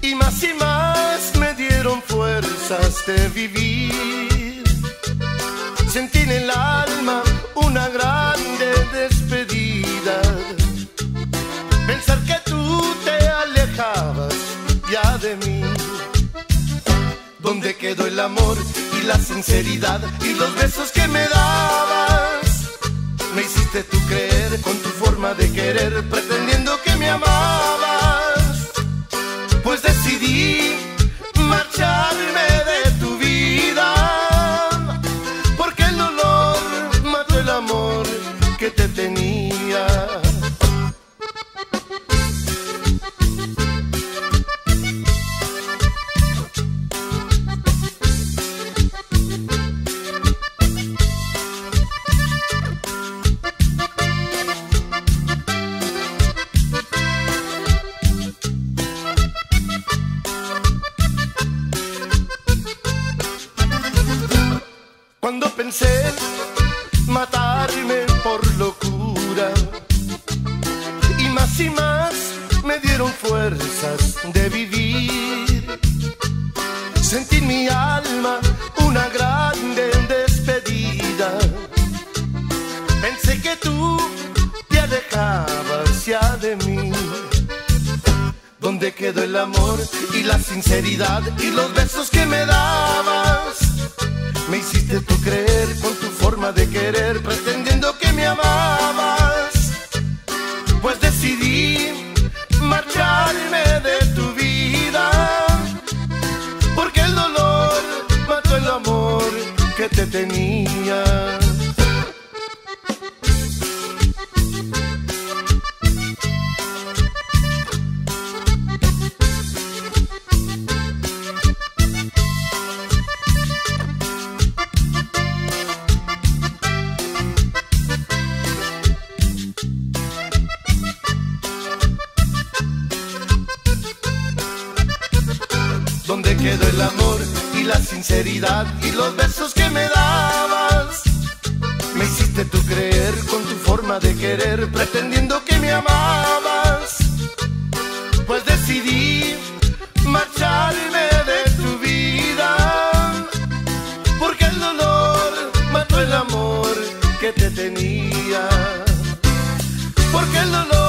y más me dieron fuerzas de vivir. Sentí en el alma una grande despedida. Pensar que tú te alejabas ya de mí. ¿Dónde quedó el amor y la sinceridad y los besos que me dabas? Me hiciste tú creer con tu forma de querer, pretendiendo que me amabas. Pues decidí marcharme de tu vida, porque el dolor mató el amor que te tenía. Cuando pensé matarme por locura, y más me dieron fuerzas de vivir. Sentí en mi alma una grande despedida. Pensé que tú te alejabas ya de mí. ¿Dónde quedó el amor y la sinceridad y los besos que me dabas? Me hiciste tú creer con tu forma de querer, pretendiendo que me amabas. Pues decidí marcharme de tu vida, porque el dolor mató el amor que te tenía. ¿Dónde quedó el amor y la sinceridad y los besos que me dabas? Me hiciste tú creer con tu forma de querer, pretendiendo que me amabas. Pues decidí marcharme de tu vida, porque el dolor mató el amor que te tenía. Porque el dolor